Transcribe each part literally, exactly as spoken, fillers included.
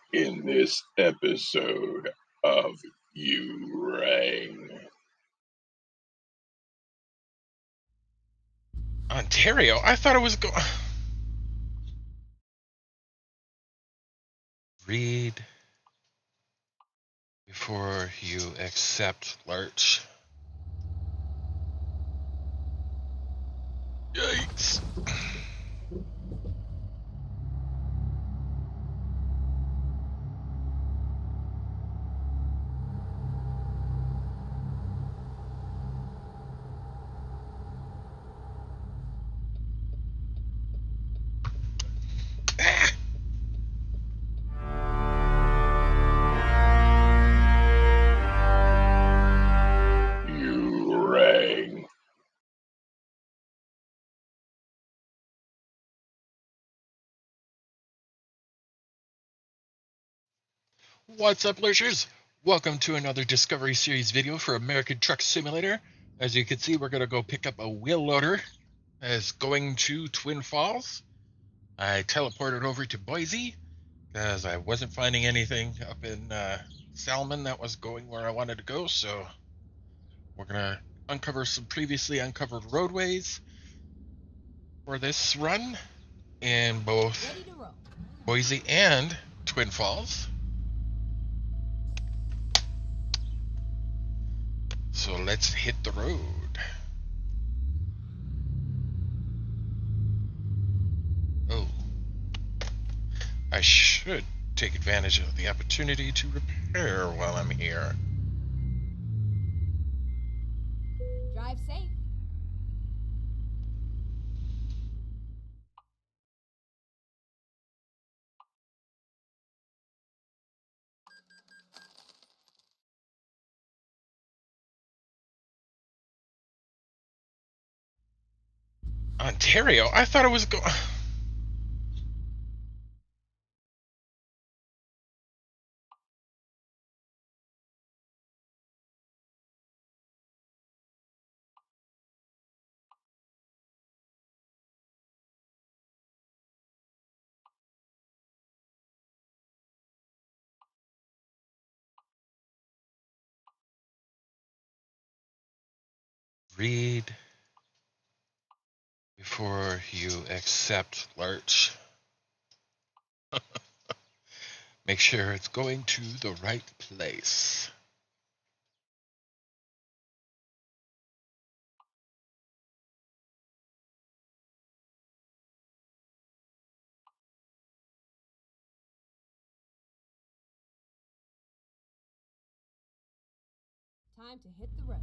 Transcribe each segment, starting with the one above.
In this episode of You Rang. Ontario? I thought it was go- Read before you accept lurch. Yikes. Ah! You Rang. What's up, lurchers? Welcome to another Discovery Series video for American Truck Simulator. As you can see, we're going to go pick up a wheel loader as going to Twin Falls. I teleported over to Boise because I wasn't finding anything up in uh, Salmon that was going where I wanted to go, so we're going to uncover some previously uncovered roadways for this run in both Boise and Twin Falls. So let's hit the road. Oh, I should take advantage of the opportunity to repair while I'm here. Drive safe. Ontario? I thought it was go- Read before you accept lurch. Make sure it's going to the right place. Time to hit the road.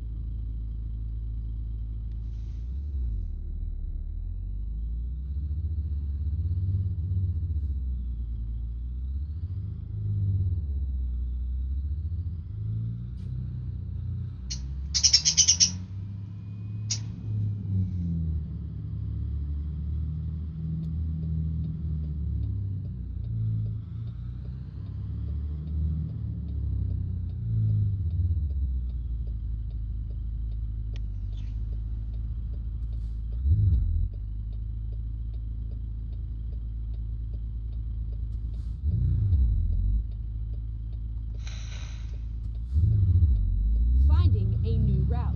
Finding a new route.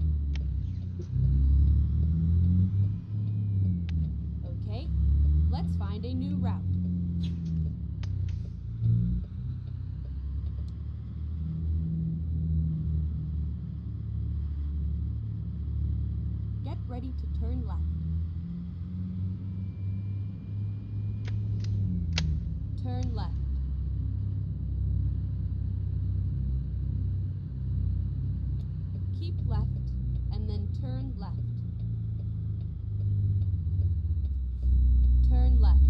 Okay, let's find a new route. Get ready to turn left. Turn left. Keep left and then turn left. Turn left.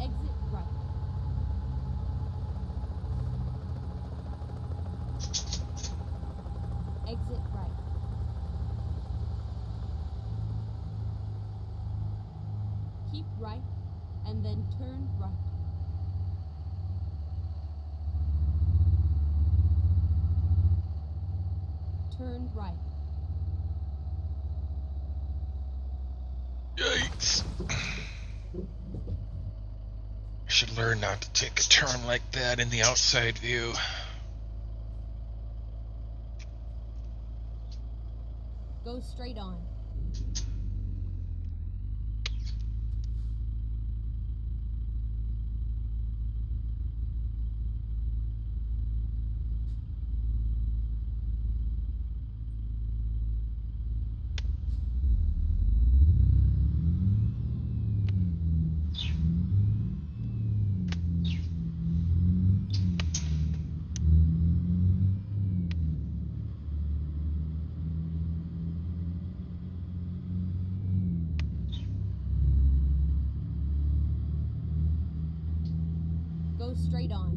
Exit right. Exit right. Keep right and then turn right. Turn right. Yikes. I should learn not to take a turn like that in the outside view. Go straight on. Go straight on.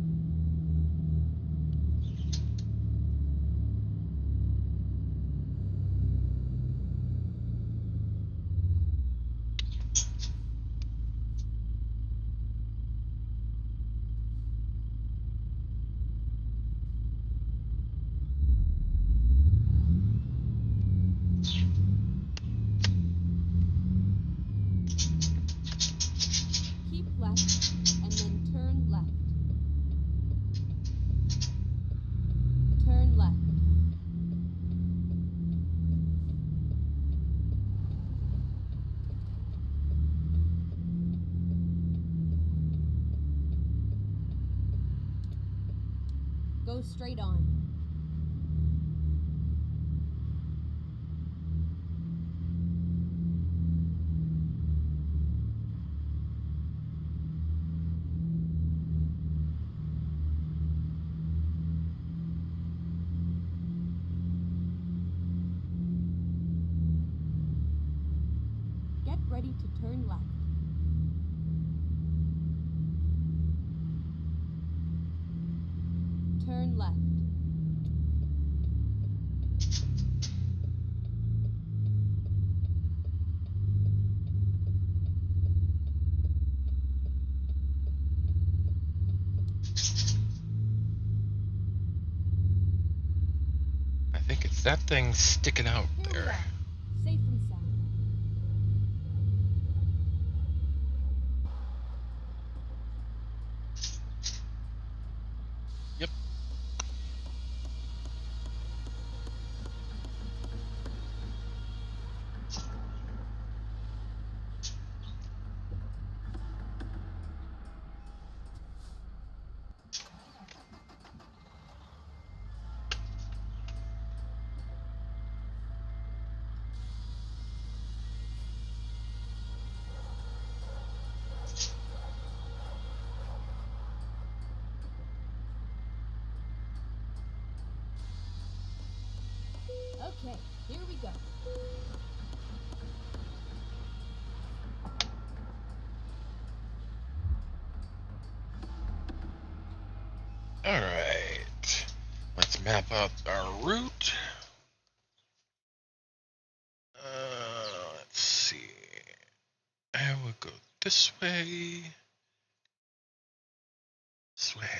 Keep left and then turn left. Turn left. Go straight on. Get ready to turn left. Turn left. I think it's that thing sticking out Here we there. are. Safe and sound. Yep. Okay, here we go. All right. Let's map out our route. Uh, let's see. I will go this way. This way.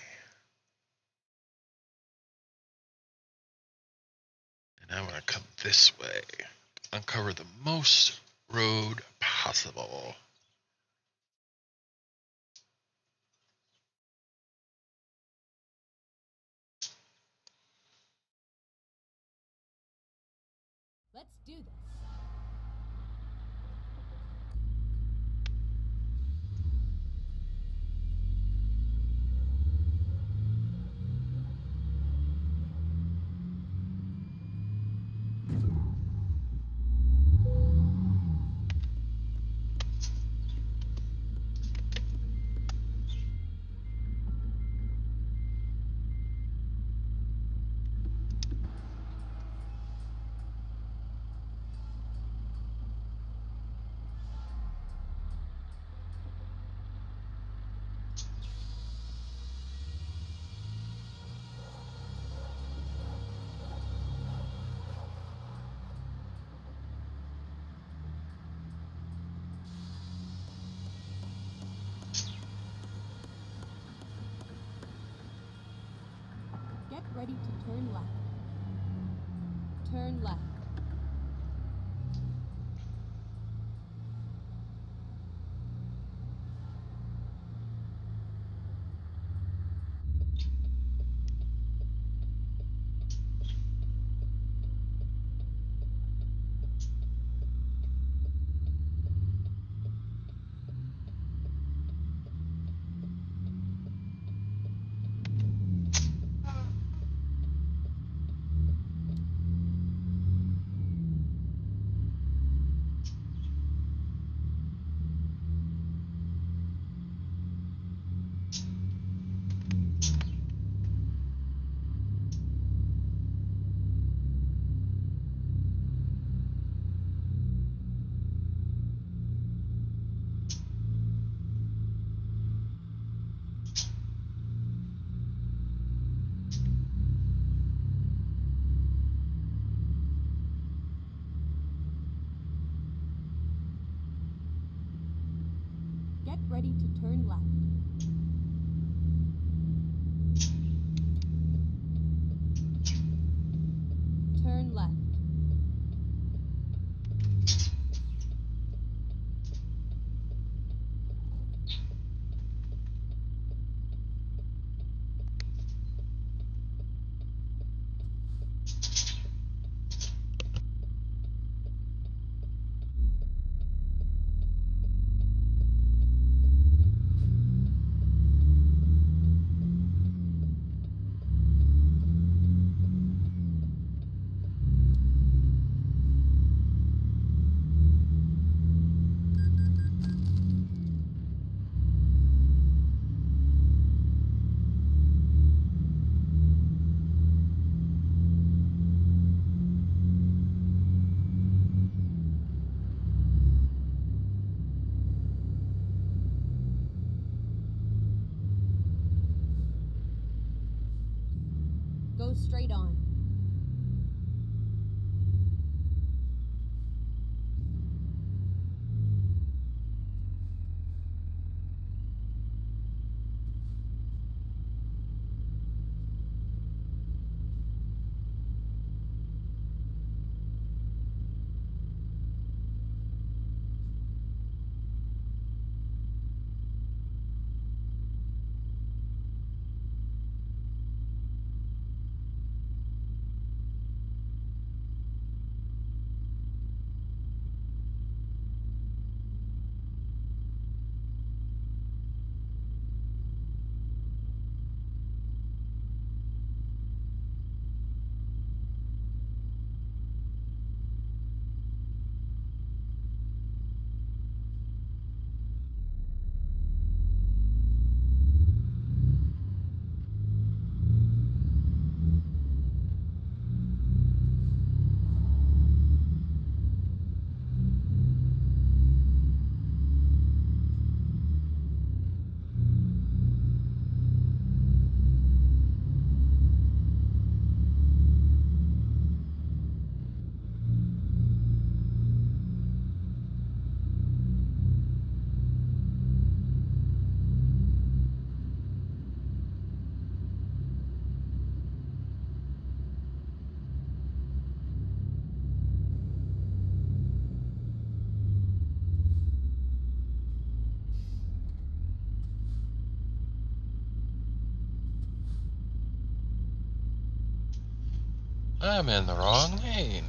And I'm going to come this way. Uncover the most road possible. Let's do this. ready to turn left. Turn left. Get ready to turn left. Turn left. Go straight on. I'm in the wrong lane.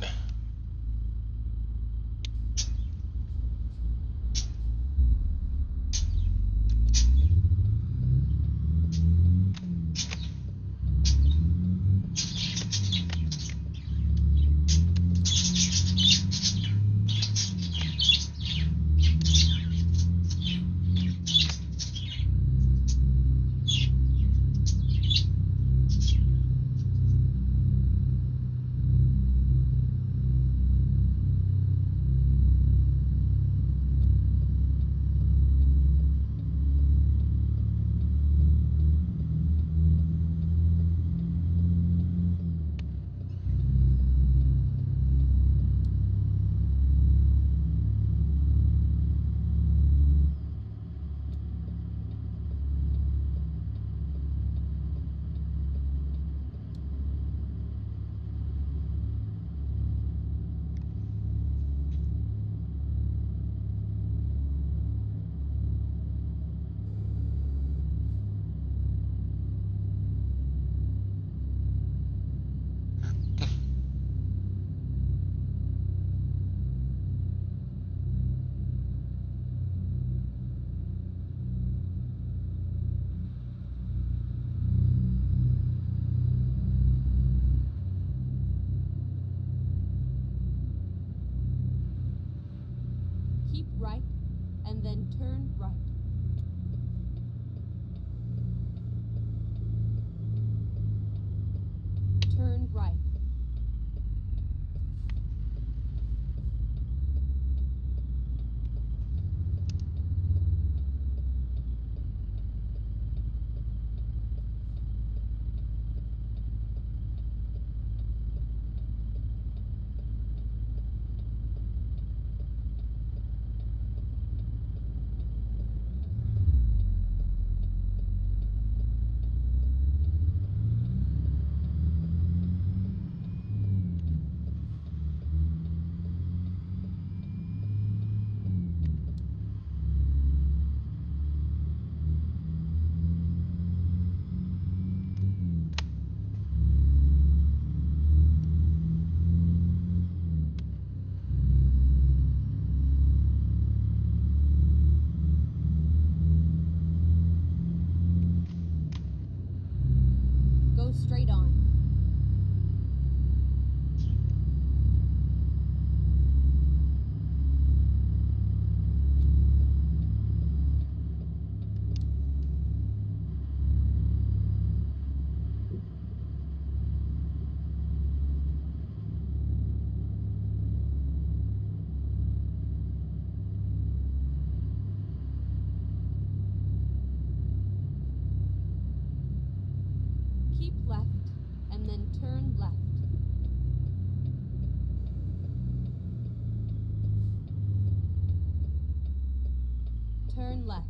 and then turn right. Turn right. Go straight on. Keep left and then turn left. Turn left.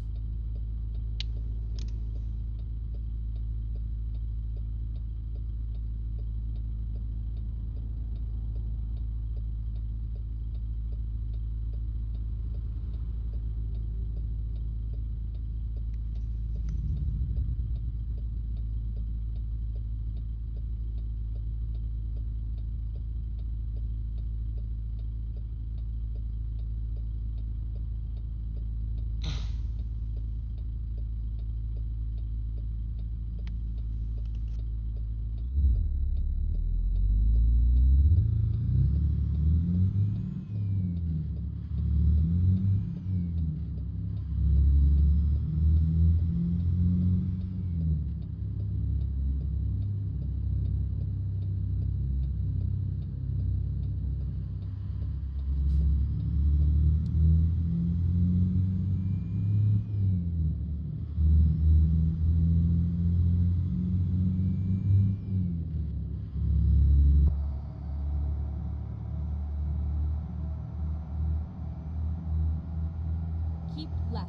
Keep left.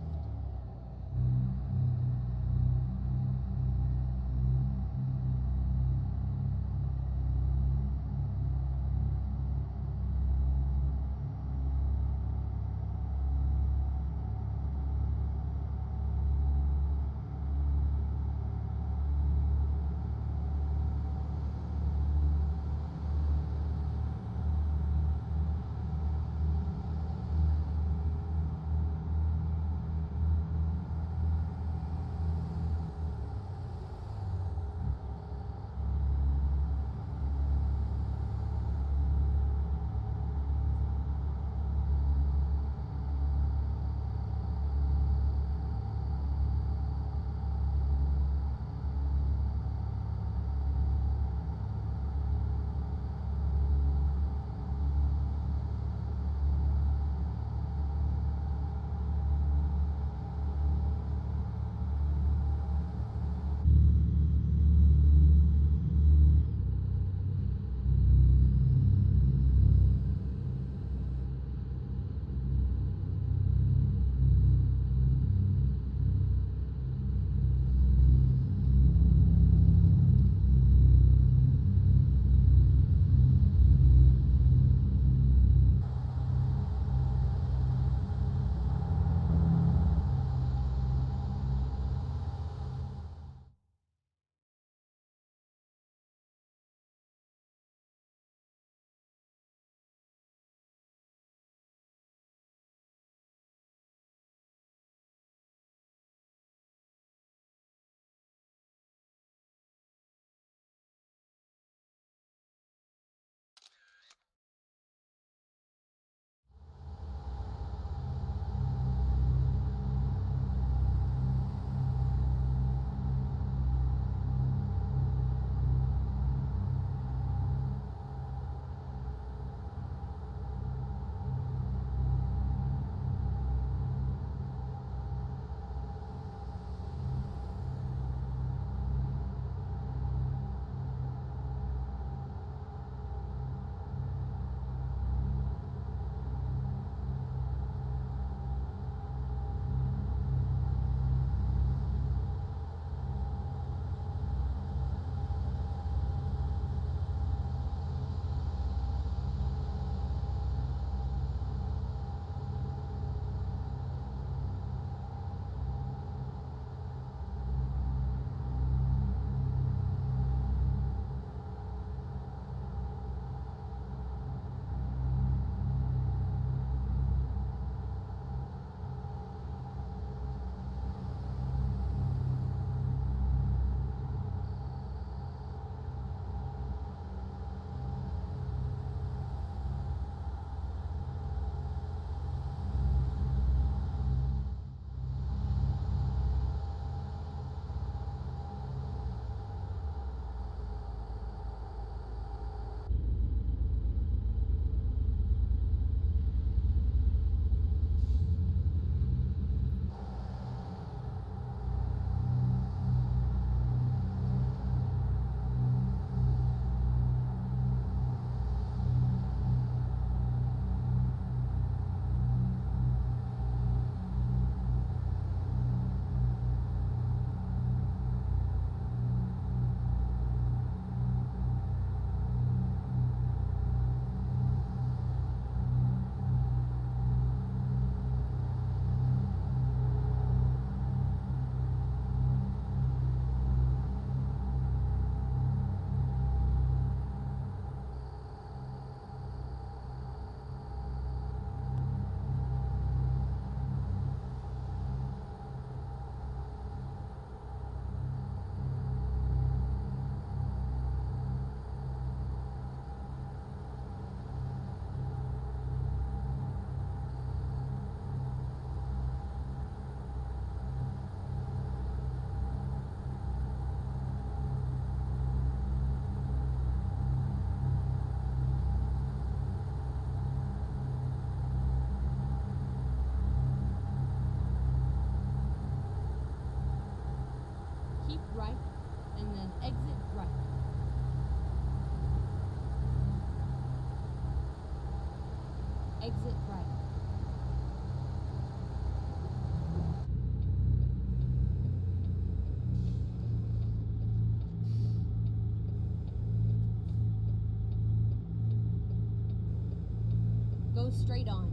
Keep right, and then exit right. Exit right. Go straight on.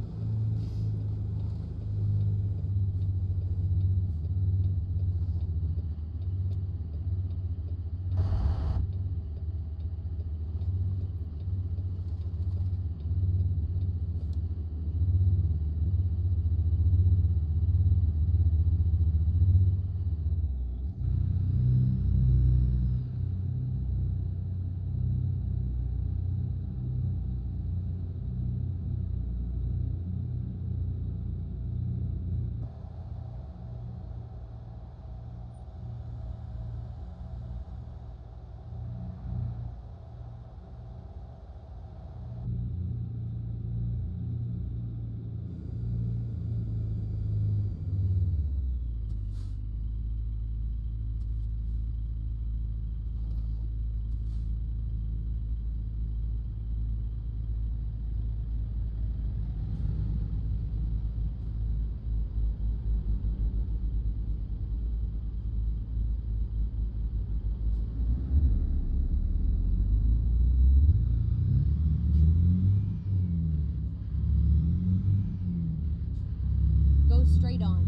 Go straight on.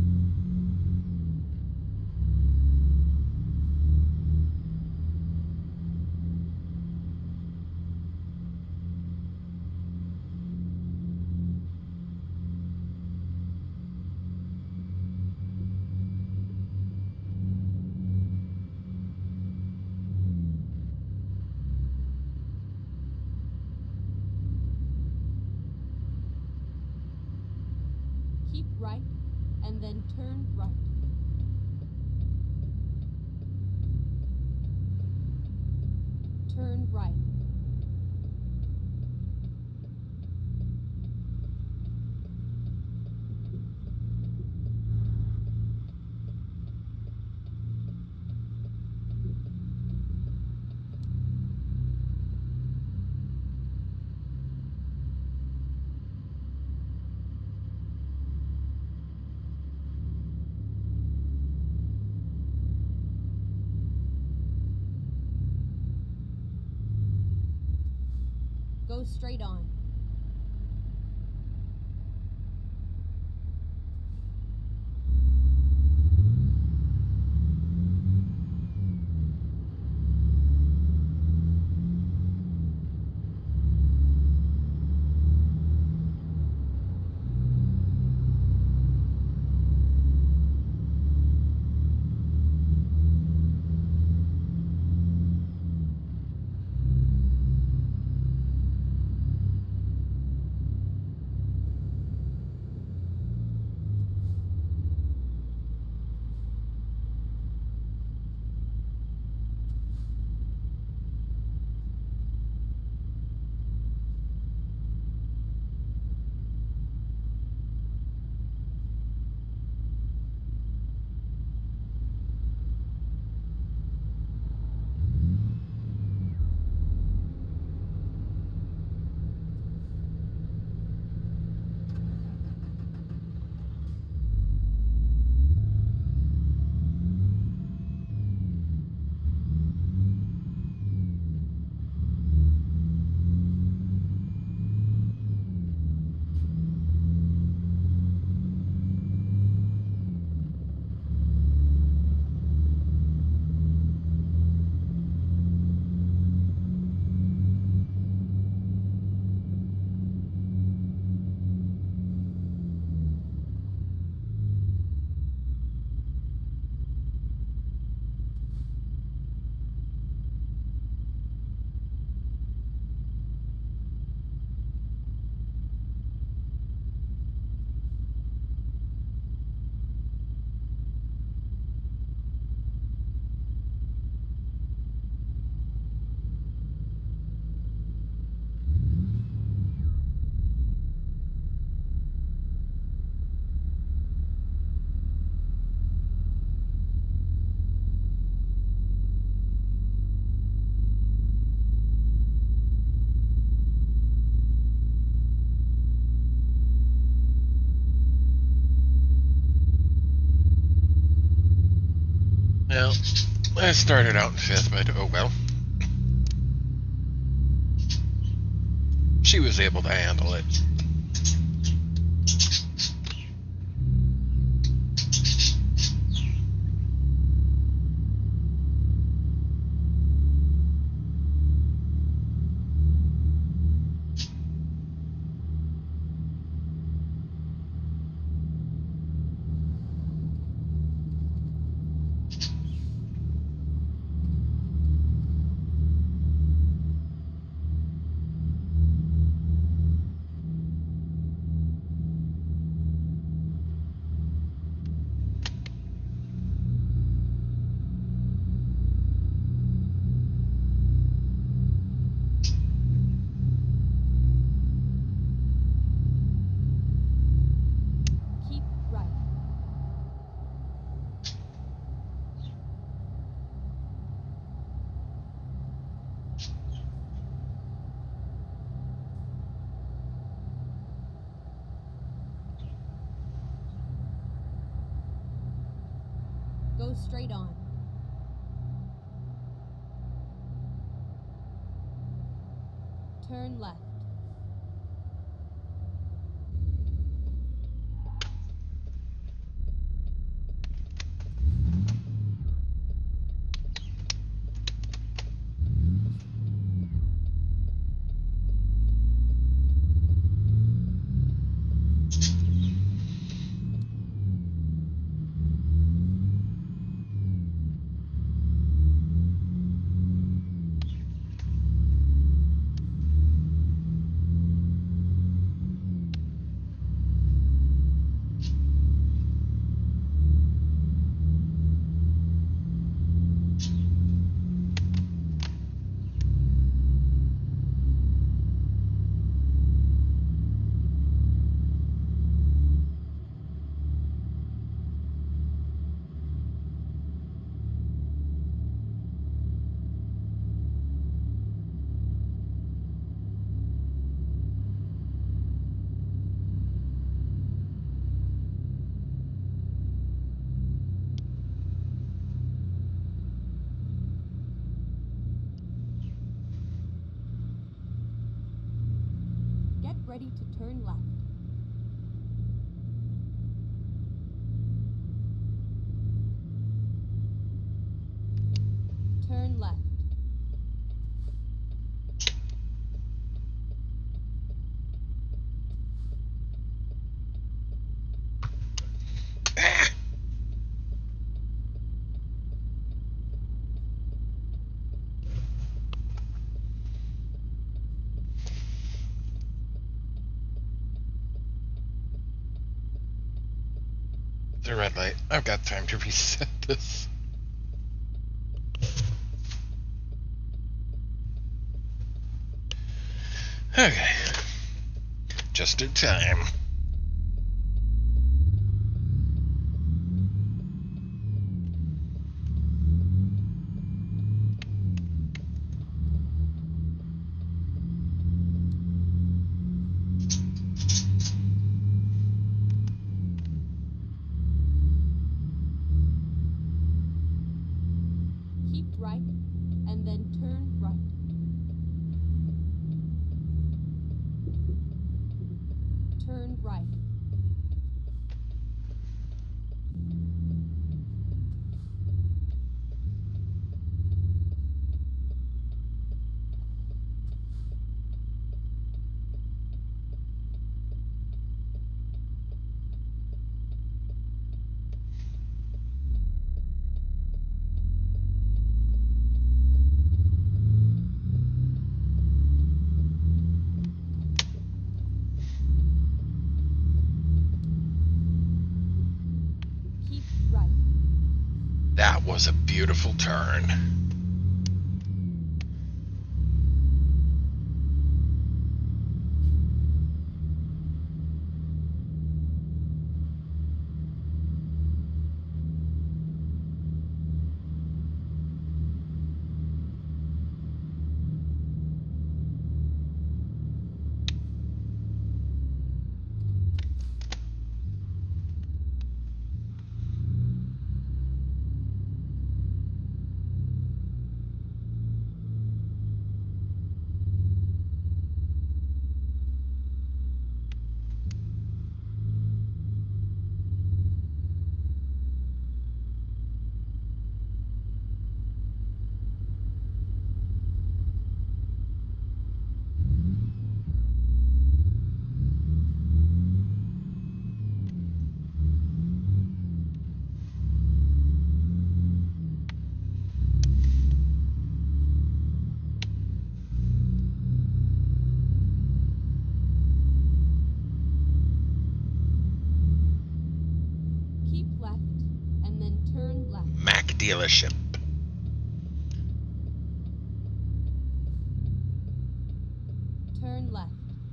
Keep right, and then turn right. Turn right. Go straight on. Well, I started out in fifth, but oh well. She was able to handle it. Keep right. Go straight on. Turn left. Get ready to turn left. Turn left. The red light. I've got time to reset this. Okay. Just in time. Keep right, and then turn right. Turn right. Keep right. That was a beautiful turn. dealership. Turn left.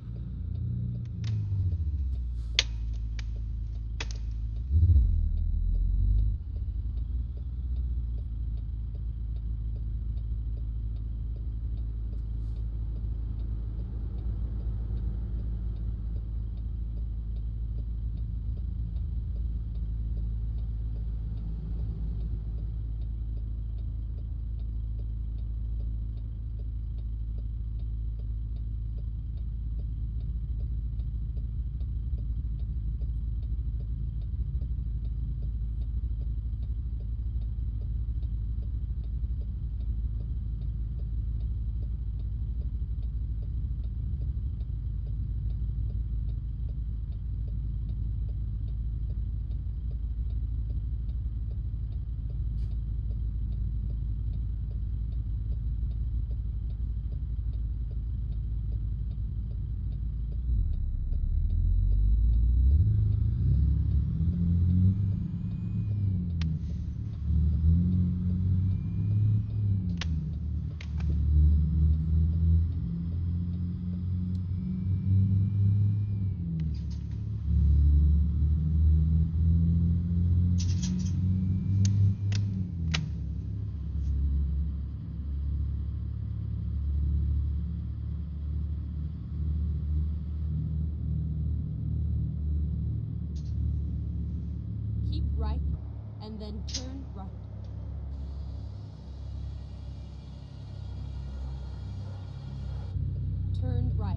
Keep right, and then turn right. Turn right.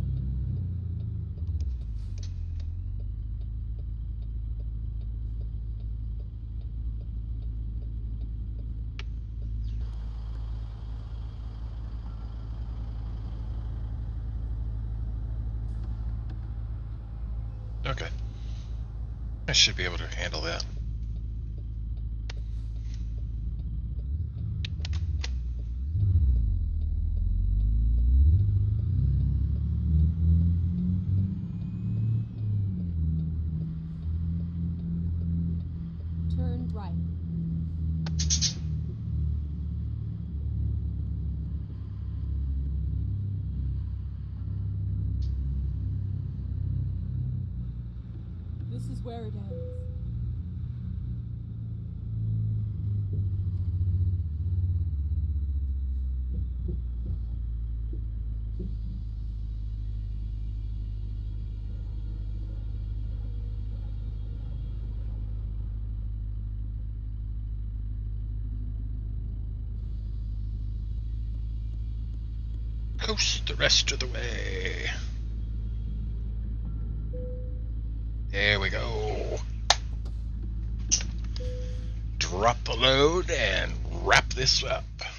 Okay. I should be able to handle that. Turn right. This is where it ends. Coast the rest of the way. There we go. Drop the load and wrap this up.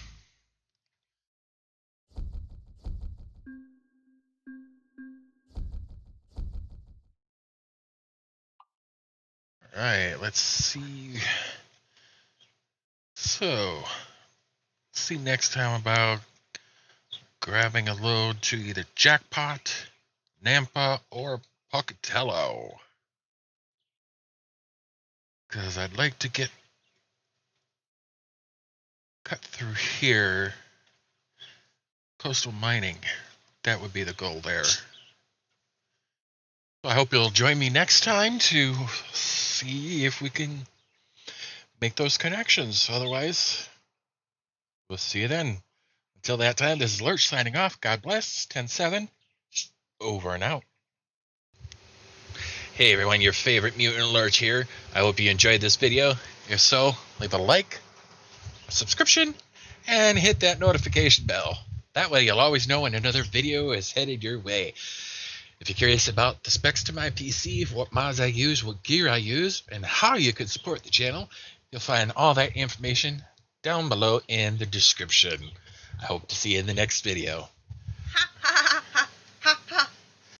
Alright, let's see. So, see next time about grabbing a load to either Jackpot, Nampa, or Pocatello. Because I'd like to get cut through here. Coastal mining. That would be the goal there. So I hope you'll join me next time to see if we can make those connections. Otherwise, we'll see you then. Until that time, this is Lurch signing off. God bless. ten seven. Over and out. Hey everyone, your favorite mutant Lurch here. I hope you enjoyed this video. If so, leave a like, a subscription, and hit that notification bell. That way you'll always know when another video is headed your way. If you're curious about the specs to my P C, what mods I use, what gear I use, and how you can support the channel, you'll find all that information down below in the description. I hope to see you in the next video. Ha ha!